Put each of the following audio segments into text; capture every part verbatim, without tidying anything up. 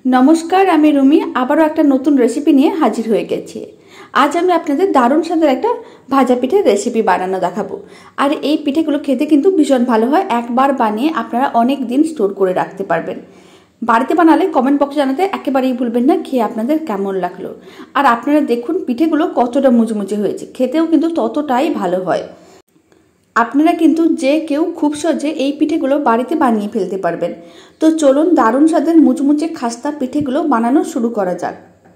नमस्कार आमी रुमी आबारो एक नतून रेसिपि निये हाजिर हये गेছি। आज आमी आपनादेर दारुण स्वादेर एक भाजा पिठेर रेसिपि बानानो देखाबो। आर एई पिठेगुलो खेते किन्तु भीषण भालो हय। एकबार बानिये आपनारा अनेक दिन स्टोर करे राखते पारबेन। बाड़ीते बानाले कमेंट बक्से जानाते एकेबारेई भुलबेन ना खेये आपनादेर केमन लागलो। आर आपनारा देखुन पिठेगुलो कतटा मुचमुचे हयेছে, खेतेও किन्तु ततटाई भालो हय। আপনারা কিন্তু যে কেউ খুব সহজে এই পিঠেগুলো বাড়িতে বানিয়ে ফেলতে পারবেন। তো চলুন দারুণ স্বাদের মুচমুচে খাস্তা পিঠেগুলো বানানো শুরু করা যাক।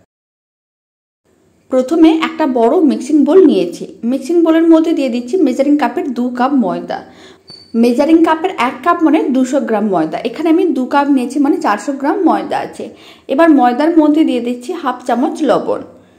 প্রথমে একটা বড় মিক্সিং বোল নিয়েছি। মিক্সিং বোলের মধ্যে দিয়ে দিচ্ছি মেজারিং কাপের দু কাপ ময়দা। মেজারিং কাপের এক কাপ মানে দুশো গ্রাম ময়দা। এখানে আমি দু কাপ নিয়েছি মানে চারশো গ্রাম ময়দা আছে। এবার ময়দার মধ্যে দিয়ে দিচ্ছি হাফ চামচ লবণ।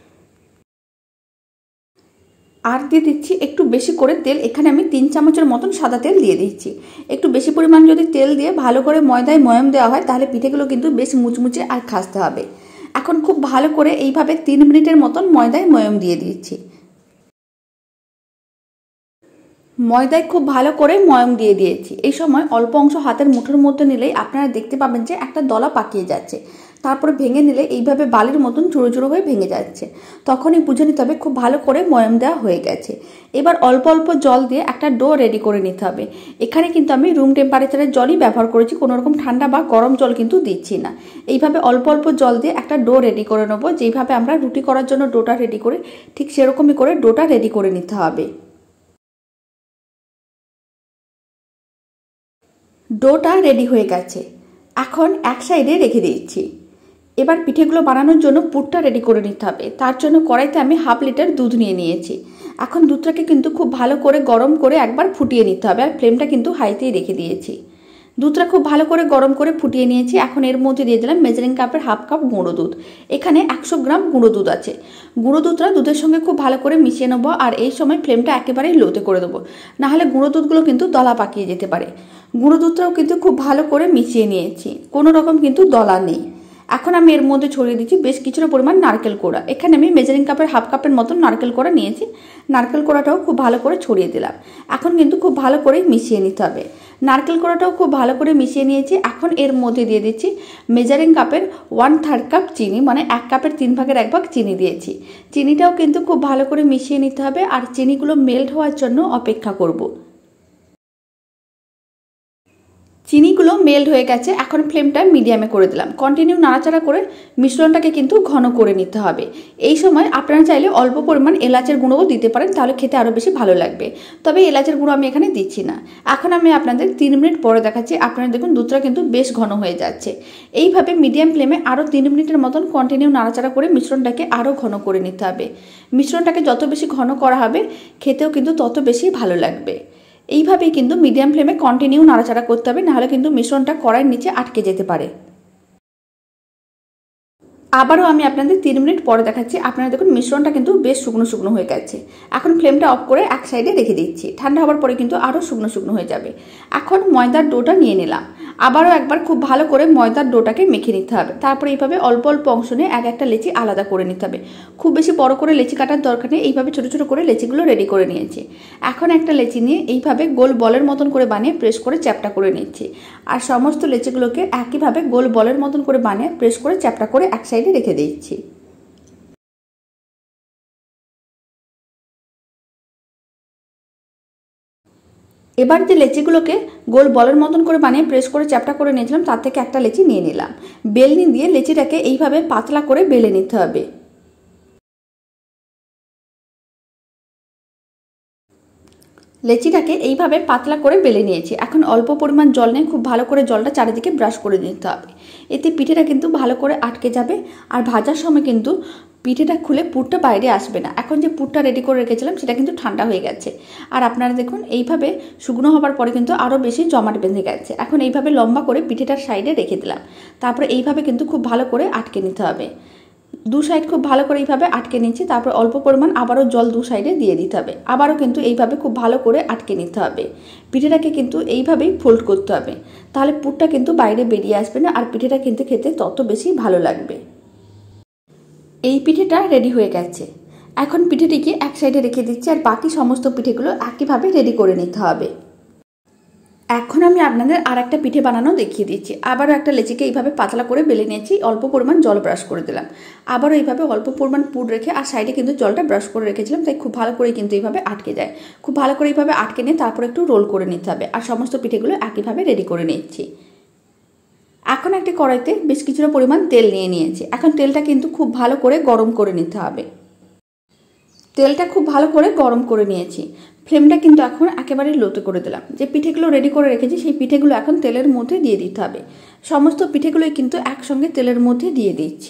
আর দিয়ে দিচ্ছি একটু বেশি করে তেল। এখানে আমি তিন চামচের মতন সাদা তেল দিয়ে দিচ্ছি। একটু বেশি পরিমাণ যদি তেল দিয়ে ভালো করে ময়দায় ময়াম দেওয়া হয় তাহলে পিঠেগুলো কিন্তু বেশ মুচমুচে আর খাস্তে হবে। এখন খুব ভালো করে এইভাবে তিন মিনিটের মতন ময়দায় ময়াম দিয়ে দিচ্ছি। ময়দায় খুব ভালো করে ময়াম দিয়ে দিয়েছি। এই সময় অল্প অংশ হাতের মুঠোর মধ্যে নিলেই আপনারা দেখতে পাবেন যে একটা দলা পাকিয়ে যাচ্ছে। তারপরে ভেঙে নিলে এইভাবে বালির মতন চুড়ো চুড়ো হয়ে ভেঙে যাচ্ছে। তখনই বুঝে নিতে হবে খুব ভালো করে ময়াম দেওয়া হয়ে গেছে। এবার অল্প অল্প জল দিয়ে একটা ডো রেডি করে নিতে হবে। এখানে কিন্তু আমি রুম টেম্পারেচারের জলই ব্যবহার করেছি, কোনো রকম ঠান্ডা বা গরম জল কিন্তু দিচ্ছি না। এইভাবে অল্প অল্প জল দিয়ে একটা ডো রেডি করে নেবো। যেইভাবে আমরা রুটি করার জন্য ডোটা রেডি করি ঠিক সেরকমই করে ডোটা রেডি করে নিতে হবে। ডোটা রেডি হয়ে গেছে, এখন এক সাইডে রেখে দিচ্ছি। এবার পিঠেগুলো বানানোর জন্য পুরটা রেডি করে নিতে হবে। তার জন্য কড়াইতে আমি হাফ লিটার দুধ নিয়ে নিয়েছি। এখন দুধটাকে কিন্তু খুব ভালো করে গরম করে একবার ফুটিয়ে নিতে হবে। আর ফ্লেমটা কিন্তু হাইতেই রেখে দিয়েছি। দুধটা খুব ভালো করে গরম করে ফুটিয়ে নিয়েছি। এখন এর মধ্যে দিয়ে দিলাম মেজারিং কাপের হাফ কাপ গুঁড়ো দুধ। এখানে একশো গ্রাম গুঁড়ো দুধ আছে। গুঁড়ো দুধটা দুধের সঙ্গে খুব ভালো করে মিশিয়ে নেবো। আর এই সময় ফ্লেমটা একেবারেই লোতে করে দেবো, নাহলে গুঁড়ো দুধগুলো কিন্তু দলা পাকিয়ে যেতে পারে। গুঁড়ো দুধটাও কিন্তু খুব ভালো করে মিশিয়ে নিয়েছি, কোনো রকম কিন্তু দলা নেই। এখন আমি এর মধ্যে ছড়িয়ে দিচ্ছি বেশ কিছুটা পরিমাণ নারকেল কোড়া। এখানে আমি মেজারিং কাপের হাফ কাপের মতন নারকেল কোড়া নিয়েছি। নারকেল কোড়াটাও খুব ভালো করে ছড়িয়ে দিলাম। এখন কিন্তু খুব ভালো করে মিশিয়ে নিতে হবে। নারকেল কোড়াটাও খুব ভালো করে মিশিয়ে নিয়েছি। এখন এর মধ্যে দিয়ে দিচ্ছি মেজারিং কাপের ওয়ান থার্ড কাপ চিনি, মানে এক কাপের তিন ভাগের এক ভাগ চিনি দিয়েছি। চিনিটাও কিন্তু খুব ভালো করে মিশিয়ে নিতে হবে। আর চিনিগুলো মেল্ট হওয়ার জন্য অপেক্ষা করব। চিনিগুলো মেল্ট হয়ে গেছে। এখন ফ্লেমটা মিডিয়ামে করে দিলাম। কন্টিনিউ নাড়াচাড়া করে মিশ্রণটাকে কিন্তু ঘন করে নিতে হবে। এই সময় আপনারা চাইলে অল্প পরিমাণ এলাচের গুঁড়োও দিতে পারেন, তাহলে খেতে আরও বেশি ভালো লাগবে। তবে এলাচের গুঁড়ো আমি এখানে দিচ্ছি না। এখন আমি আপনাদের তিন মিনিট পরে দেখাচ্ছি। আপনারা দেখুন দুধটা কিন্তু বেশ ঘন হয়ে যাচ্ছে। এইভাবে মিডিয়াম ফ্লেমে আরও তিন মিনিটের মতন কন্টিনিউ নাড়াচাড়া করে মিশ্রণটাকে আরও ঘন করে নিতে হবে। মিশ্রণটাকে যত বেশি ঘন করা হবে খেতেও কিন্তু তত বেশি ভালো লাগবে। এইভাবেই কিন্তু মিডিয়াম ফ্লেমে কন্টিনিউ নাড়াচাড়া করতে হবে, নাহলে কিন্তু মিশ্রণটা কড়াইয়ের নিচে আটকে যেতে পারে। আবারও আমি আপনাদের তিন মিনিট পরে দেখাচ্ছি। আপনারা দেখুন মিশ্রণটা কিন্তু বেশ শুকনো শুকনো হয়ে গেছে। এখন ফ্লেমটা অফ করে এক সাইডে রেখে দিচ্ছি। ঠান্ডা হওয়ার পরে কিন্তু আরও শুকনো শুকনো হয়ে যাবে। এখন ময়দার ডোটা নিয়ে নিলাম। আবারও একবার খুব ভালো করে ময়দার ডোটাকে মেখে নিতে হবে। তারপরে এইভাবে অল্প অল্প অংশ নিয়ে এক একটা লেচি আলাদা করে নিতে হবে। খুব বেশি বড় করে লেচি কাটার দরকার নেই। এইভাবে ছোটো ছোটো করে লেচিগুলো রেডি করে নিয়েছি। এখন একটা লেচি নিয়ে এইভাবে গোল বলের মতন করে বানিয়ে প্রেস করে চ্যাপটা করে নিচ্ছি। আর সমস্ত লেচিগুলোকে একইভাবে গোল বলের মতন করে বানিয়ে প্রেস করে চ্যাপটা করে এক সাইডে রেখে দিচ্ছি। এবার যে লেচিগুলোকে গোল বলের মতন করে বানিয়ে প্রেস করে চ্যাপটা করে নিয়েছিলাম তার থেকে একটা লেচি নিয়ে নিলাম। বেলনি দিয়ে লেচিটাকে এইভাবে পাতলা করে বেলে নিতে হবে। লেচিটাকে এইভাবে পাতলা করে বেলে নিয়েছি। এখন অল্প পরিমাণ জল নিয়ে খুব ভালো করে জলটা চারিদিকে ব্রাশ করে নিতে হবে। এতে পিঠেটা কিন্তু ভালো করে আটকে যাবে। আর ভাজার সময় কিন্তু পিঠেটা খুলে পুরটা বাইরে আসবে না। এখন যে পুরটা রেডি করে রেখেছিলাম সেটা কিন্তু ঠান্ডা হয়ে গেছে। আর আপনারা দেখুন এইভাবে শুকনো হবার পরে কিন্তু আরও বেশি জমাট বেঁধে গেছে। এখন এইভাবে লম্বা করে পিঠেটার সাইডে রেখে দিলাম। তারপরে এইভাবে কিন্তু খুব ভালো করে আটকে নিতে হবে। দু সাইড খুব ভালো করে এইভাবে আটকে নিচ্ছি। তারপর অল্প পরিমাণ আবারও জল দু সাইডে দিয়ে দিতে হবে। আবারও কিন্তু এইভাবে খুব ভালো করে আটকে নিতে হবে। পিঠেটাকে কিন্তু এইভাবেই ফোল্ড করতে হবে, তাহলে পুরটা কিন্তু বাইরে বেরিয়ে আসবে না। আর পিঠেটা কিন্তু খেতে তত বেশি ভালো লাগবে। এই পিঠেটা রেডি হয়ে গেছে। এখন পিঠেটিকে এক সাইডে রেখে দিচ্ছি। আর বাকি সমস্ত পিঠেগুলো একইভাবে রেডি করে নিতে হবে। এখন আমি আপনাদের আর একটা পিঠে বানানো দেখিয়ে দিচ্ছি। আবারও একটা লেচিকে এইভাবে পাতলা করে বেলে নিয়েছি, অল্প পরিমাণ জল ব্রাশ করে দিলাম। আবারও এইভাবে অল্প পরিমাণ পুর রেখে আর সাইডে কিন্তু জলটা ব্রাশ করে রেখেছিলাম, তাই খুব ভালো করে কিন্তু এইভাবে আটকে যায়। খুব ভালো করে এইভাবে আটকে নিয়ে তারপর একটু রোল করে নিতে হবে। আর সমস্ত পিঠেগুলো একইভাবে রেডি করে নিচ্ছি। এখন একটি কড়াইতে বেশ কিছুটা পরিমাণ তেল নিয়ে নিয়েছি। এখন তেলটা কিন্তু খুব ভালো করে গরম করে নিতে হবে। তেলটা খুব ভালো করে গরম করে নিয়েছি। ফ্লেমটা কিন্তু এখন একেবারে লোতে করে দিলাম। যে পিঠেগুলো রেডি করে রেখেছি সেই পিঠেগুলো এখন তেলের মধ্যে দিয়ে দিতে হবে। সমস্ত পিঠেগুলোই কিন্তু একসঙ্গে তেলের মধ্যে দিয়ে দিচ্ছি।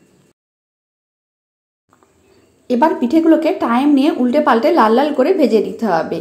এবার পিঠেগুলোকে টাইম নিয়ে উল্টে পাল্টে লাল লাল করে ভেজে দিতে হবে।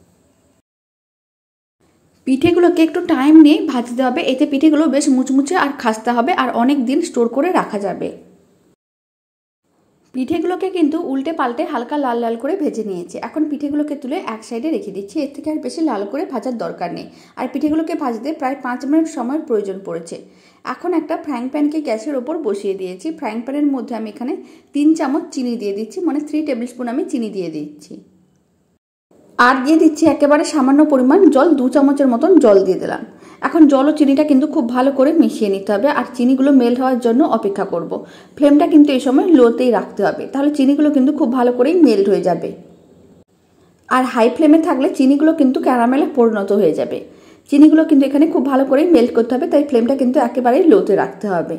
পিঠেগুলোকে একটু টাইম নিয়ে ভাজতে হবে, এতে পিঠেগুলো বেশ মুচমুচে আর খাস্তা হবে আর অনেক দিন স্টোর করে রাখা যাবে। পিঠেগুলোকে কিন্তু উল্টে পাল্টে হালকা লাল লাল করে ভেজে নিয়েছি। এখন পিঠেগুলোকে তুলে এক সাইডে রেখে দিচ্ছি। এর থেকে আর বেশি লাল করে ভাজার দরকার নেই। আর পিঠেগুলোকে ভাজতে প্রায় পাঁচ মিনিট সময়ের প্রয়োজন পড়েছে। এখন একটা ফ্রাইং প্যানকে গ্যাসের ওপর বসিয়ে দিয়েছি। ফ্রাইং প্যানের মধ্যে আমি এখানে তিন চামচ চিনি দিয়ে দিচ্ছি, মানে থ্রি টেবিল স্পুন আমি চিনি দিয়ে দিচ্ছি। আর দিয়ে দিচ্ছি একেবারে সামান্য পরিমাণ জল, দু চামচের মতন জল দিয়ে দিলাম। এখন জল ও চিনিটা কিন্তু খুব ভালো করে মিশিয়ে নিতে হবে আর চিনিগুলো মেল্ট হওয়ার জন্য অপেক্ষা করব। ফ্লেমটা কিন্তু এই সময় লোতেই রাখতে হবে, তাহলে চিনিগুলো কিন্তু খুব ভালো করেই মেল্ট হয়ে যাবে। আর হাই ফ্লেমে থাকলে চিনিগুলো কিন্তু ক্যারামেলে পরিণত হয়ে যাবে। চিনিগুলো কিন্তু এখানে খুব ভালো করেই মেল্ট করতে হবে, তাই ফ্লেমটা কিন্তু একেবারেই লোতে রাখতে হবে।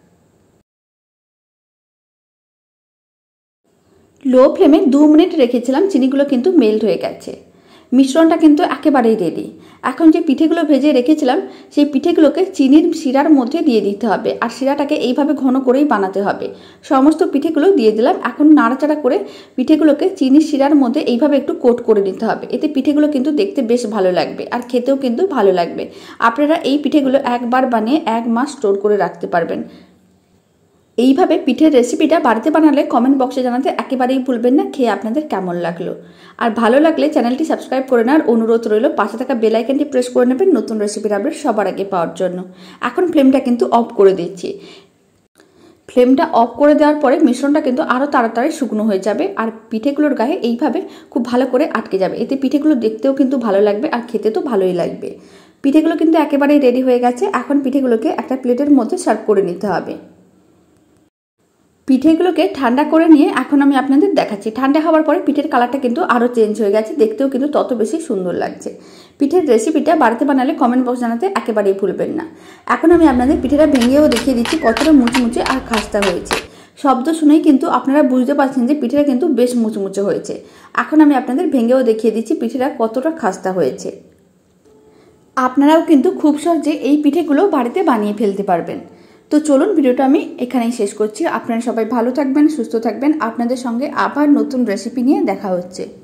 লো ফ্লেমে দু মিনিট রেখেছিলাম, চিনিগুলো কিন্তু মেল্ট হয়ে গেছে। মিশ্রণটা কিন্তু একেবারেই রেডি। এখন যে পিঠেগুলো ভেজে রেখেছিলাম সেই পিঠেগুলোকে চিনির শিরার মধ্যে দিয়ে দিতে হবে আর শিরাটাকে এইভাবে ঘন করেই বানাতে হবে। সমস্ত পিঠেগুলো দিয়ে দিলাম। এখন নাড়াচাড়া করে পিঠেগুলোকে চিনির শিরার মধ্যে এইভাবে একটু কোট করে নিতে হবে। এতে পিঠেগুলো কিন্তু দেখতে বেশ ভালো লাগবে আর খেতেও কিন্তু ভালো লাগবে। আপনারা এই পিঠেগুলো একবার বানিয়ে এক মাস স্টোর করে রাখতে পারবেন। এইভাবে পিঠের রেসিপিটা বাড়িতে বানালে কমেন্ট বক্সে জানাতে একেবারেই ভুলবেন না খেয়ে আপনাদের কেমন লাগলো। আর ভালো লাগলে চ্যানেলটি সাবস্ক্রাইব করে নেওয়ার অনুরোধ রইল। পাশে থাকা বেল আইকনটি প্রেস করে নেবেন নতুন রেসিপির আপডেট সবার আগে পাওয়ার জন্য। এখন ফ্লেমটা কিন্তু অফ করে দিচ্ছি। ফ্লেমটা অফ করে দেওয়ার পরে মিশ্রণটা কিন্তু আরও তাড়াতাড়ি শুকনো হয়ে যাবে আর পিঠেগুলোর গায়ে এইভাবে খুব ভালো করে আটকে যাবে। এতে পিঠেগুলো দেখতেও কিন্তু ভালো লাগবে আর খেতে তো ভালোই লাগবে। পিঠেগুলো কিন্তু একেবারেই রেডি হয়ে গেছে। এখন পিঠেগুলোকে একটা প্লেটের মধ্যে সার্ভ করে নিতে হবে। পিঠেগুলোকে ঠান্ডা করে নিয়ে এখন আমি আপনাদের দেখাচ্ছি। ঠান্ডা হওয়ার পরে পিঠের কালারটা কিন্তু আরও চেঞ্জ হয়ে গেছে, দেখতেও কিন্তু তত বেশি সুন্দর লাগছে। পিঠের রেসিপিটা বাড়িতে বানালে কমেন্ট বক্স জানাতে একেবারেই ভুলবেন না। এখন আমি আপনাদের পিঠেটা ভেঙেও দেখিয়ে দিচ্ছি কতটা মুচমুচে আর খাস্তা হয়েছে। শব্দ শুনেই কিন্তু আপনারা বুঝতে পারছেন যে পিঠেটা কিন্তু বেশ মুচমুচে হয়েছে। এখন আমি আপনাদের ভেঙেও দেখিয়ে দিচ্ছি পিঠেটা কতটা খাস্তা হয়েছে। আপনারাও কিন্তু খুব সহজে এই পিঠেগুলো বাড়িতে বানিয়ে ফেলতে পারবেন। তো চলুন ভিডিওটা আমি এখানেই শেষ করছি। আপনারা সবাই ভালো থাকবেন, সুস্থ থাকবেন। আপনাদের সঙ্গে আবার নতুন রেসিপি নিয়ে দেখা হচ্ছে।